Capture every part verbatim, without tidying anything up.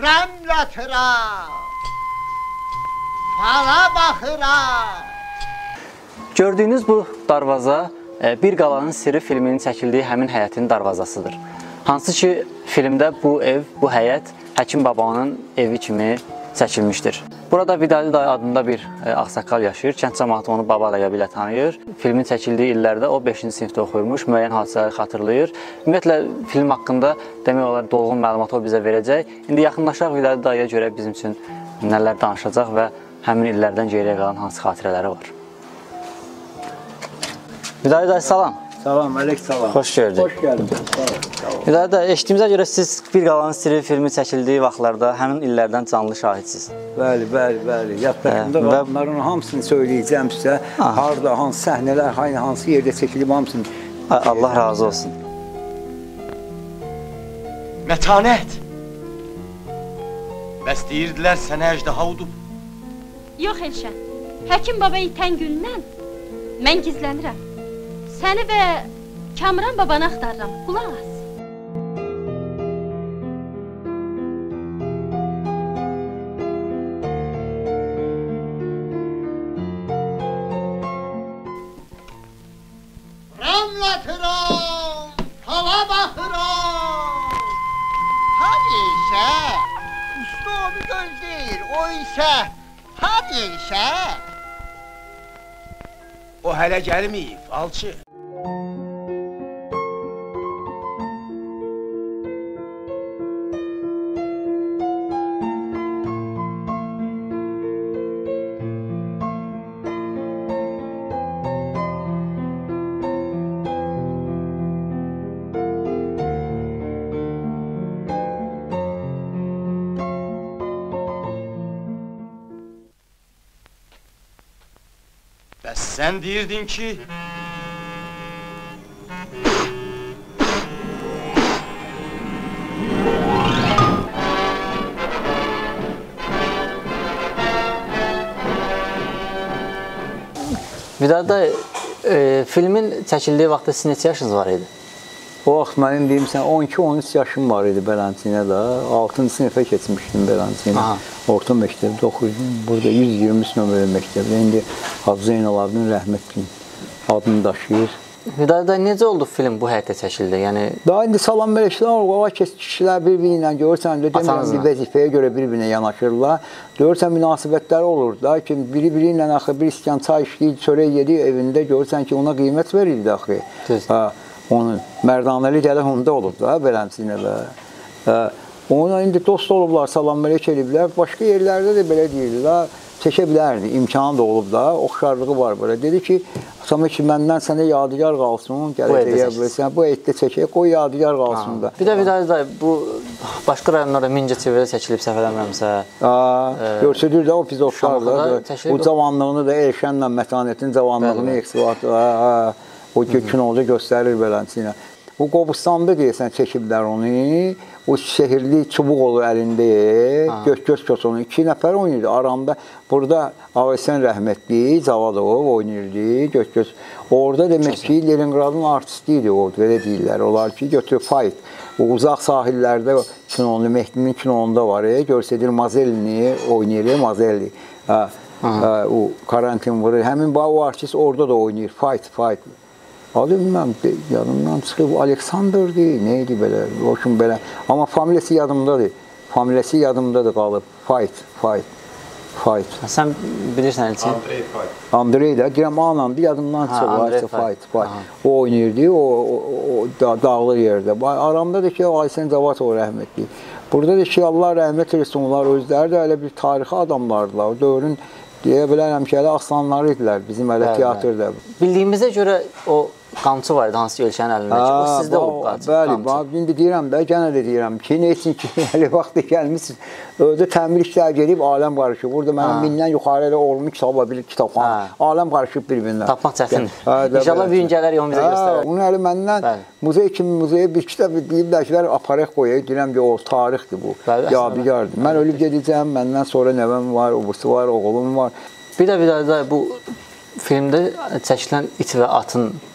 Rəmlətirəm, fala baxıram. Gördüyünüz bu darvaza Bir Qalanın Sirri filminin çəkildiyi həmin həyətin darvazasıdır. Hansı ki, filmdə bu ev, bu həyət Həkim babanın evi kimi çəkilmişdir. Burada Vidali dayı adında bir ağsaqqal yaşayır. Kənd cəmaatı onu baba ləqəbi ilə tanıyır. Filmin çəkildiyi illərdə o beşinci sinifdə oxuyurmuş, müəyyən hadisələri xatırlayır. Ümumiyyətlə, film haqqında demək olar dolğun məlumatı o bizə verəcək. İndi yaxınlaşaq Vidali dayıya görə bizim üçün nələr danışacaq və həmin illərdən geriyə qalan hansı xatirələri var. Vidali dayı, salam. Salam, əleyk salam. Xoş gördük. Xoş gəldin. Vidali dayı, eşitdiyimizə görə siz Bir Qalanın Sirri filmi çəkildiyi vaxtlarda həmin illərdən canlı şahidsiniz. Bəli, bəli, bəli. Yaddaşımda Hə, var. Bunların hamısını söyləyəcəm sizə. Harada, hansı səhnələr, hansı yerdə çəkilib hamısını. Allah razı olsun. Mətanət! Bəs deyirdilər sənə əjdaha udub. Yox Elşən, həkim baba itən gündən mən gizlənirəm. Səni və Kamran babanı axtarıram, qulaq as. Rəmlətirəm, hava baxıram. Həmişə, usta onu gözləyir, o isə həmişə. O hələ gəlməyib, alçı. Bəs sən deyirdin ki... Vidali dayı, e, filmin çəkildiyi vaxtda sizin neçə yaşınız var idi? O vaxt mənim deyim sən on iki on üç yaşım var idi Beləntiyinə də. altıncı sinifə keçmişdim Beləntiyinə. Orta məktəbdə oxuyurdum. Burada yüz iyirmi üç nömrəli məktəbdə. İndi Hacı Zeynalabdin rəhmətli adını daşıyır. Vidali dayı, necə oldu film bu həyətdə çəkildi? Yəni... Daha indi salam mələklər olur. Ola kes kişilər bir-biri ilə görürsən, demirəm bir vəzifəyə görə bir-birinə yanaşırlar. Görürsən, münasibətləri olur da ki, biri-biri ilə axı bir iskan çay işləyir, çörək yedi evində, görürsən ki, ona qiymət verirdi axı. Onun mərdanəli gələ onda olub da, Beləntiyinə də. Onunla indi dost olublar, salam mələk eliblər. Başqa yerlərdə də belə deyirlər, çəkə bilərdi, imkanı da olub da, oxşarlığı var belə. Dedi ki, Samet ki, məndən sənə yadigar qalsın, gələcəyə bilirsən, bu etdə çəkək, qoy yadigar qalsın da. Bir də Vidali dayı, bu başqa rayonlarda Mingəçevirdə çəkilib, səhv eləmirəmsə. Görsədir də o epizodlarla, bu cavanlığını da Elşənlə Mətanətin cavanlığını eksivatı, o gün olca göstərir Beləntiyinə. Bu Qobustanda deyəsən çəkiblər onu, o şəhirli çubuq olur əlində, göz-göz kösonu, iki nəfər oynayırdı. Aramda, burada Ağasən rəhmətli, Zavadov oynayırdı, göz-göz. Orada demək ki, Leningradın artisti idi o, belə deyirlər. Onlar ki, götürüb fight. O uzaq sahillərdə kinonu, Mehdinin kinonunda var, görsədir Mazellini oynayır, Mazelli. O karantin vurur. Həmin o artist orada da oynayır, fight, fight. Adı bilməm, yadımdan çıxıb, Aleksandr'dir, neydi belə, hoşum belə. Amma familiyası yadımdadır, familiyası yadımdadır qalıb, fight, fight, fight. Sən bilirsən Elçin? Andrey Fight. Andrey də, deyirəm, anamdır, yadımdan çıxıb, fight, fight. O oynayırdı, o dağlı yerdə. Aramda da ki, Aysən Cavatov rəhmətli. Burada da ki, Allah rəhmət eləsin, onlar özləri də elə bir tarixi adamlardılar. O dövrün, deyə bilərəm ki, elə aslanları idilər bizim elə teatrda. Bildiyimizə görə o qamçı var idi, hansı Elşənin əlindəki, o sizdə olub qamçı. Bəli, indi deyirəm də, gənə də deyirəm ki, nə üçün ki, hələ vaxtı gəlmişsiniz, özü təmir işlər gedib, aləm qarışıb. Burada mənim mindən yuxarı elə olmuş kitabla bir kitabxana, aləm qarışıb bir-birindən. Tapmaq çətindir. İnşallah bir gün gələr, onu bizə göstərər. Bunun əli məndən muzey kimi muzeyə bir kitab deyiblər ki, aparaq qoyaq, deyirəm ki, o tarixdir bu, yadigardır. Mən ölüb gedəcəm, məndən sonra nəvəm var, obusu var, oğlum var. Bir də Vidali dayı, bu filmdə çəkilən it və atın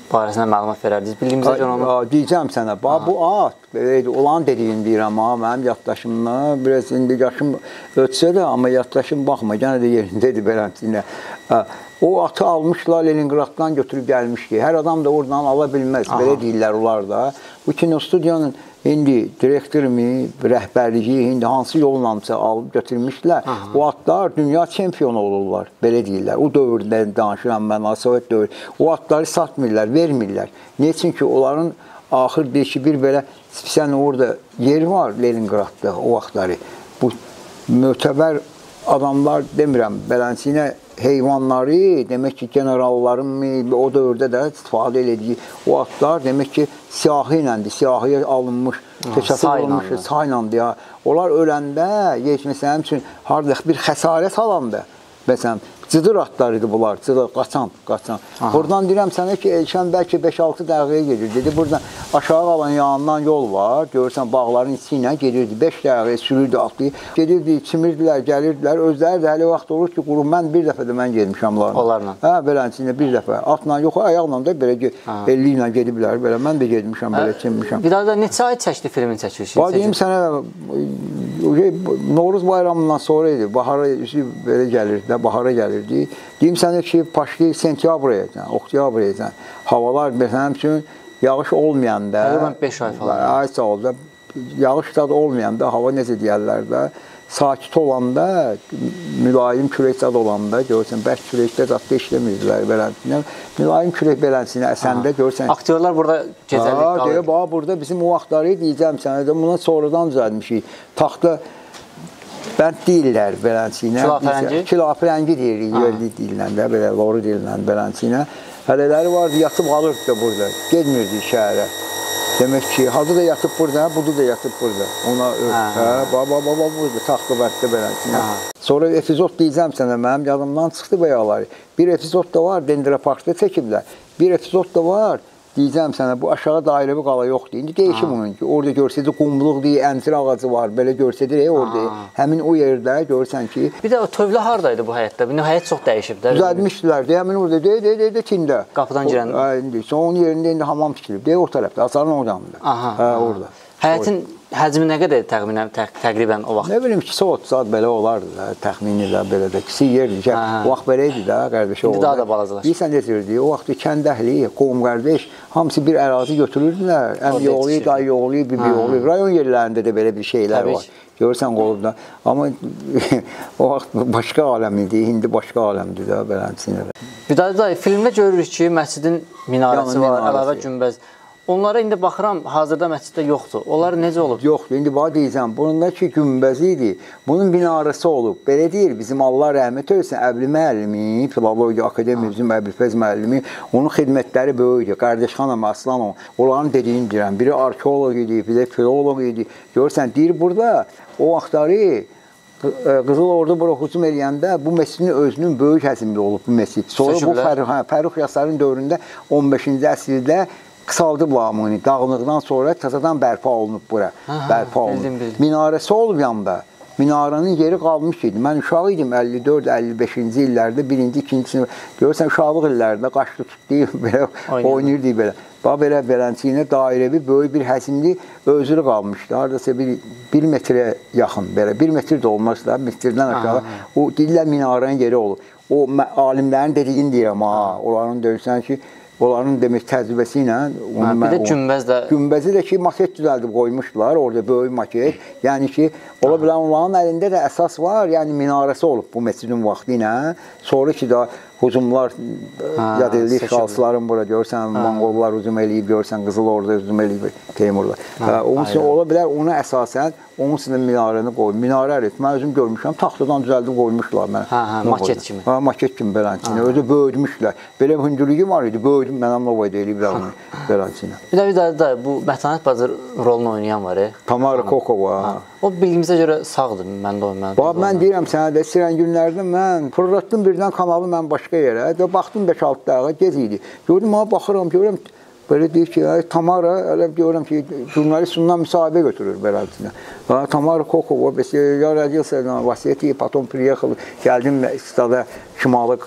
barəsində məlumat verərdiniz. Bildiyimizə görə onu... Deyəcəm sənə, bu at, olan dediyin deyirəm, mənim yaddaşımdan, biraz indi yaşım ötsə də, amma yaddaşım baxma, gənə də yerindədir beləmsinə. O atı almışlar, Leningraddan götürüb gəlmişdi. Hər adam da oradan ala bilməz, belə deyirlər onlar da. Bu kinostudiyanın indi direktorimi, rəhbərliyi, indi hansı yollamsa alıb götürmüşlər. O atlar dünya çempionu olurlar, belə deyirlər. O dövrdə danışıram mən, Sovet dövrü. O atları satmırlar, vermirlər. Niyə? Çünki onların axır deyir ki, bir belə sən orada yer var Leningradda o vaxtları. Bu mötəbər adamlar demirəm, beləsinə heyvanları, demək ki, generalların o dövrdə də istifadə elədiyi o atlar, demək ki, siyahı iləndir, siyahıya alınmış, keçəsi olmuş, saylandır ya. Onlar öləndə, geçməsəm üçün, haradaq bir xəsarət alanda, məsələn, cıdır atlar idi bunlar, cıdır, qaçan, qaçan. Buradan deyirəm sənə ki, Elşən bəlkə beş altı dəqiqəyə gedir. Dedi, buradan aşağı qalan yanından yol var, görürsən, bağların içi ilə gedirdi, beş dəqiqəyə sürürdü atlayı. Gedirdi, çimirdilər, gəlirdilər, özləri də hələ vaxt olur ki, qurum, mən bir dəfə də mən gedmişəm onlarla. Onlarla? Hə, belənçində bir dəfə. Atla, yox, ayaqla da belə elli ilə gediblər, belə, mən də gedmişəm, belə çimmişəm. Bir daha da neçə ay çəkdi filmin çəkilişi? Deyim sənə, Novruz bayramından sonra idi, bahara belə gəlirdi, bahara gəlirdi. Deyim sənə ki, başlayır sentyabrayəcən, oktyabrayəcən. Havalar məsələn üçün yağış olmayanda, Həqiqən beş ay falan. Ay sağ ol da, yağış da olmayanda, hava necə deyərlər də, sakit olanda, mülayim külək zad olanda, görürsən, bərk küləkdə zadda işləmirdilər belənsinə. Mülayim külək belənsinə əsəndə görürsən. Aktyorlar burada gecəlik qalır. Bax, burada bizim o vaxtları deyəcəm sənə də, buna sonradan düzəlmişik. Taxta bənd deyirlər belənsinə. Kilafərəngi? Kilafərəngi deyirik, yerli deyilən də, belə loru deyilən belənsinə. Hələləri vardı, yatıb qalırdı da burada, gedmirdi şəhərə. Demək ki, hadı da yatıb burada, budu da yatıb burada. Ona baba, baba, burada, taxta bənddə belənsinə. Sonra epizod deyəcəm sənə, mənim yadımdan çıxdı bəyaları. Bir epizod da var, Dendra Parkda çəkiblər. Bir epizod da var, deyəcəm sənə, bu aşağı dairəvi qala yoxdur. İndi deyişim onun ki, orada görsədir, qumluq deyir, əncir ağacı var, belə görsədir, orada, həmin o yerdə görsən ki... Bir də o tövlə haradaydı bu həyətdə? Həyət çox dəyişib də. Düzəltmişdilər, həmin orada, deyə, deyə, deyə, tində. Qapıdan girəndə. Sonra onun yerində indi hamam tikilib, deyə o tərəfdə, Asarın orada. Orada. Həyətin həcmi nə qədər təxminən, təqribən o vaxt? Nə bilim, ikisi otuz saat belə olardı da, təxmini də belə də, ikisi yerdir ki, o vaxt belə idi də, qardaşı oldu. İndi daha da balacalaşır. Deyirsən necədir, o vaxt kənd əhli, qovum qardaş, hamısı bir ərazi götürürdülər, əmi oğlu, dayı oğlu, bibi oğlu, rayon yerlərində də belə bir şeylər var. Görürsən qolubda. Amma o vaxt başqa aləm idi, indi başqa aləmdir də, belənsinə. Bir daha da filmdə görürük ki, məscidin minarəsi var, əlavə günbəz. Onlara indi baxıram, hazırda məsciddə yoxdur. Onlar necə olub? Yoxdur, indi bax deyəcəm, bunundakı günbəzi idi, bunun binarəsi olub. Belə deyir, bizim Allah rəhmət ölsən, Əbli müəllimi, Filologiya Akademiya bizim Əblifəz müəllimi, onun xidmətləri böyükdür. Qardaş xanım, Aslanov, onların dediyini deyirəm, biri arkeoloq idi, bir də filoloq idi. Görürsən, deyir burada, o vaxtları Qızıl Ordu bura hücum eləyəndə bu məscidin özünün böyük həcmli olub bu məscid. Sonra bu Fərux Yasarın dövründə on beşinci əsrdə qısaldıb lamını, dağınıqdan sonra təzədən bərpa olunub bura, bərpa olunub. Minarəsi olub yanda, minarənin yeri qalmış idi. Mən uşaq idim, əlli dörd əlli beşinci illərdə, birinci, ikinci sinif, görürsən, uşaqlıq illərində qaçlı tutdu, belə oynayırdı belə. Bax, belə belənçiyinə dairəvi, böyük bir həcmli özürü qalmışdı. Haradasa bir metrə yaxın, belə, bir metr də olmaz da, metrdən aşağı, o deyirlər minarənin yeri olub. O alimlərin dediyini deyirəm, onların döyürsən ki, onların demək təcrübəsi ilə... Bir də günbəz də... Günbəzi də ki, maket düzəldib qoymuşdular, orada böyük maket. Yəni ki, ola bilən onların əlində də əsas var, yəni minarəsi olub bu məscidin vaxtı ilə. Sonra ki, da hücumlar, yad edildi, işğalçıların bura görsən, Monqollar hücum eləyib, görsən, Qızıl Ordu hücum eləyib, Teymurlar. Onun üçün ola bilər, ona əsasən, onun üçün minarəni qoyub. Minarə ərət, mən özüm görmüşəm, taxtadan düzəldib qoymuşlar mənə. Maket kimi. Maket kimi belənçini, özü böyüdmüşlər. Belə hündürlüyü var idi, böyüdüm, mənəm novayda eləyiblər onu belənçini. Bir də bir də da bu Mətanət bacı rolunu oynayan var, e? Tamara Kokova. O bildiyimizə görə sağdır, mən də oynadım. Bax, mən deyirəm sənə də, istəyən günlərdə mən fırlatdım birdən kanalı mən başqa yerə, baxdım beş altı dəqiqə, gec idi. Gördüm, ha, baxıram, görürəm, Böyle deyir ki, Tamara, elə görürəm ki, jurnalist ondan müsahibə götürür beləsinə. Tamara Kokova, я родился в Осетии, потом приехал, gəldim istada Şimalı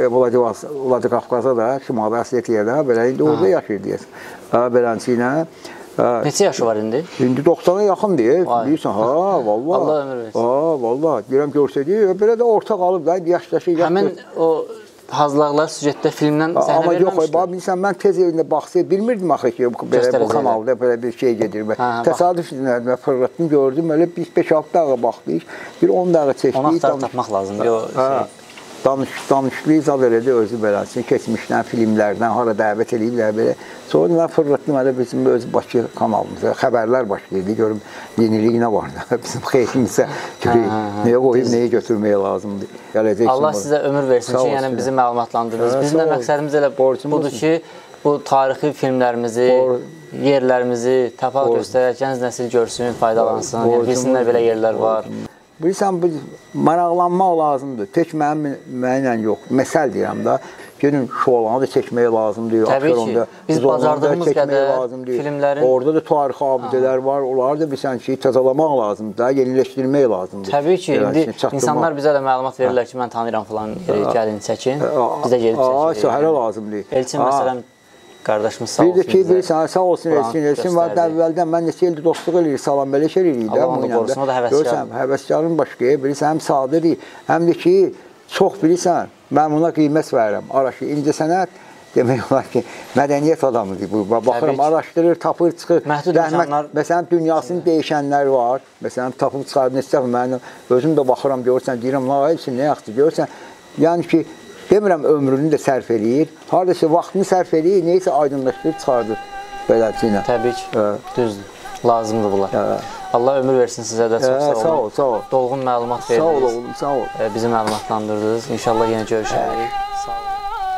Vladikavkaza da, Şimalı Osetiyada, belə indi orada yaşayır deyəsən. Beləsi ilə. Neçə yaşı var indi? İndi doxsana yaxın deyir. Deyirsən, ha, valla. Allah ömür versin. Ha, valla. Deyirəm, görsədik, belə də orta qalıb da, yaşdaşı. Həmin o hazırlıqlar süjetdə filmdən səhnə amma verilməmişdir. Yox, bilirsən, mən tez evində baxsayım, bilmirdim axı ki, belə bu kanalda belə bir şey gedir. Təsadüf dinlədim, fırlatdım, gördüm, elə biz beş altı dəqiqə baxdıq, bir on dəqiqə çəkdik. Onu axtarıb tapmaq lazımdır. Danışıqlı izah elədi özü beləsin, keçmişdən, filmlərdən, hara dəvət ediblər belə. Sonra mən fırlatdım, elə bizim öz Bakı kanalımıza, xəbərlər başlayırdı, görüm yenilik nə var da, bizim xeyrimizə görəyik, nəyə qoyub, nəyə götürməyə lazımdır. Allah sizə ömür versin ki, yəni bizi məlumatlandırdınız. Bizim də məqsədimiz elə budur ki, bu tarixi filmlərimizi, yerlərimizi tapaq göstərək, gənc nəsil görsün, faydalansın, bilsinlər belə yerlər var. Bilirsən, maraqlanmaq lazımdır. Tək mənimlə yox. Məsəl deyirəm da, gedin şolanı da çəkməyə lazımdır. Təbii ki, biz bacardığımız qədər filmlərin... Orada da tarixi abidələr var, onları da bilirsən ki, təzələmək lazımdır da, yeniləşdirmək lazımdır. Təbii ki, indi insanlar bizə də məlumat verirlər ki, mən tanıyıram falan yeri, gəlin çəkin, biz də gelib çəkirik. Səhərə lazımdır. Elçin, məsələn, qardaşımız sağ olsun. Bir də ki, bilirsən, sağ olsun Elçin, Elçin var da əvvəldən mən neçə ildir dostluq edirik, salam belə şey edirik. Allah onu qorusun, o da həvəskardır. Həvəskarın başqaya, bilirsən, həm sadədir, həm də ki, çox bilirsən, mən buna qiymət verirəm. Araşı, incə sənət, demək olar ki, mədəniyyət adamıdır bu. Baxıram, araşdırır, tapır, çıxır. Məhdud insanlar... Məsələn, dünyasını dəyişənlər var. Məsələn, tapıb çıxar, neçə mən özüm də baxıram, görürsən, deyirəm, la, Elçin, nə yaxşı, görürsən, yəni ki, demirəm, ömrünü də sərf eləyir. Haradasa vaxtını sərf eləyir, neysə aydınlaşdırıb çıxardır beləsinə. Təbii ki, düzdür. Lazımdır bunlar. Allah ömür versin sizə də, çox sağ olun. Sağ ol, sağ ol. Dolğun məlumat verdiniz. Sağ ol, oğlum, sağ ol. Bizi məlumatlandırdınız. İnşallah yenə görüşərik. Sağ olun.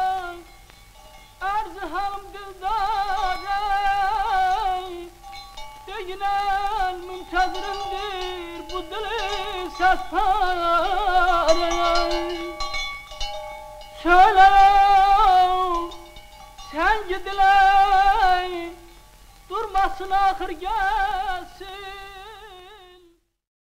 Söylerim, sen gidilen, durmasın ahır gelsin.